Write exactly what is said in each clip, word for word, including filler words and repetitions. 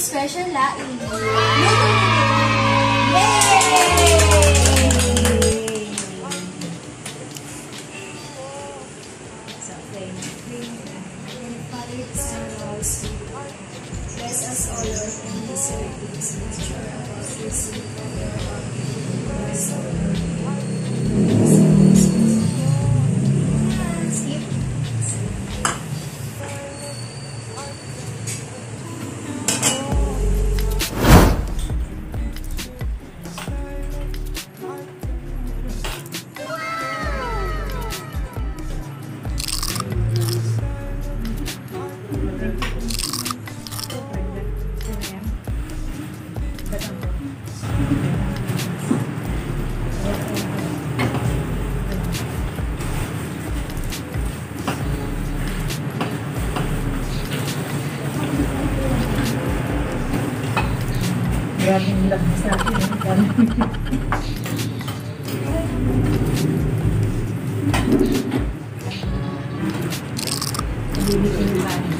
special laing. Luto Yay! So, flame, flame, identify us, bless us all, Lord, and deserve this mixture of us, receive from your heart, skip. Maraming lang sa atin. Bibitin yung bani.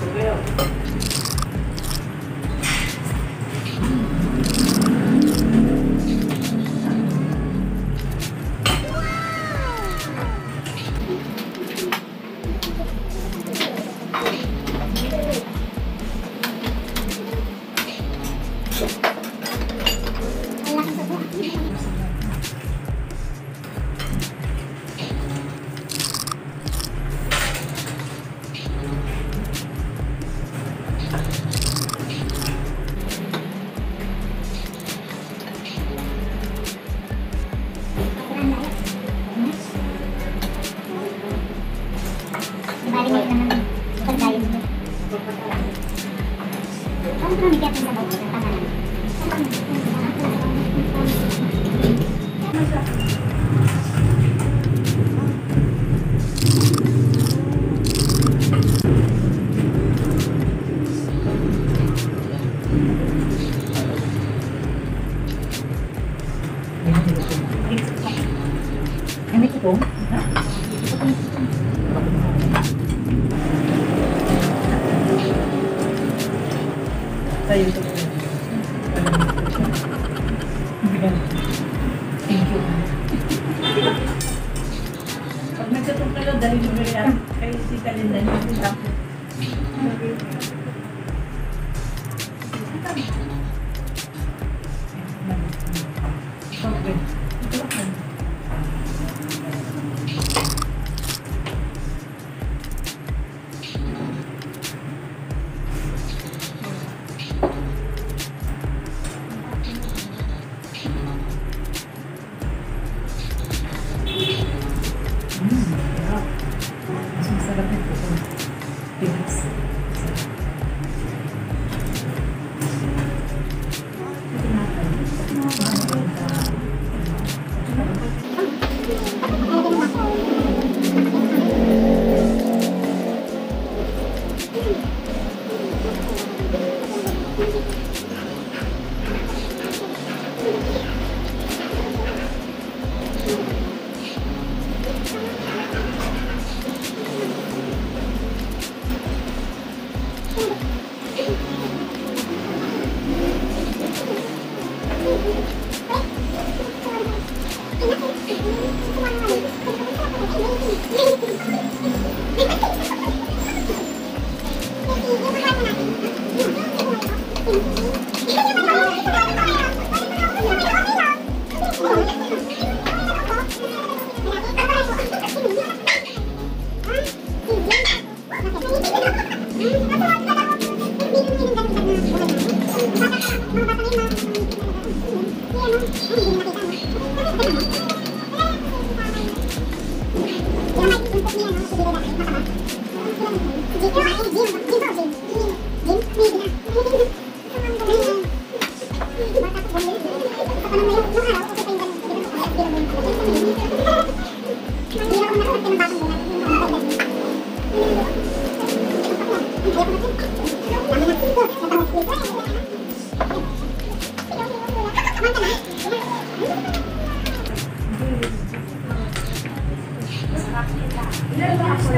Ano ito? Tayo ito. Thank you. Pag nagkatong kayo, dahil yung kaya kayo si Kalinda niyo. Okay.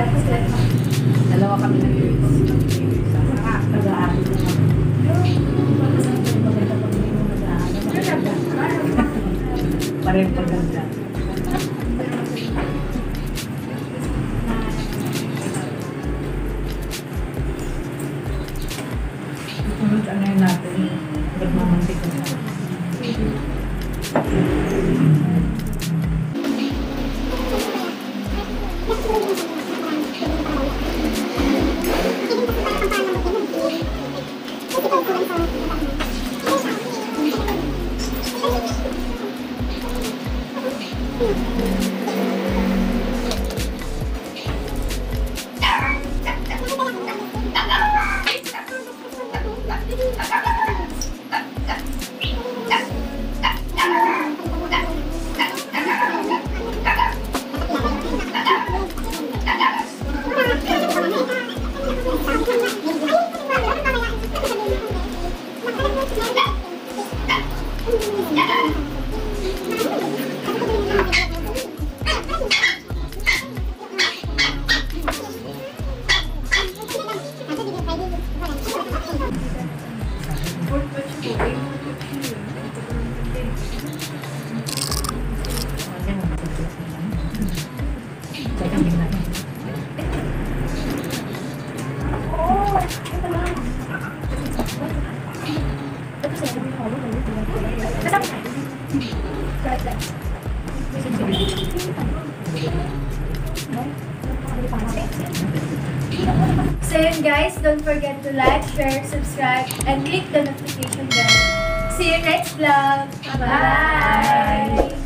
Dalawa kami nag-iwit. Sa mga pag-aaral. rin paganda. Sunod, ano yun natin? Nagmamantik ko na. So yun guys, don't forget to like, share, subscribe, and click the notification bell. See you next vlog! Bye!